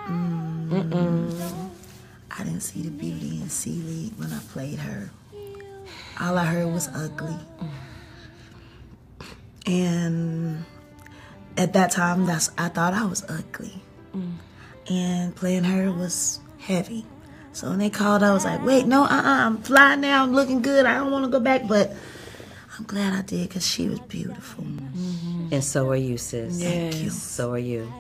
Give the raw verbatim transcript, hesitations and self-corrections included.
Mm, Mm-mm. I didn't see the beauty in C League when I played her. All I heard was ugly. And at that time, that's I thought I was ugly. Mm. And playing her was heavy. So when they called, I was like, wait, no, uh-uh, I'm fly now, I'm looking good, I don't want to go back, but I'm glad I did because she was beautiful. Mm-hmm. And so are you, sis. Thank you. So are you.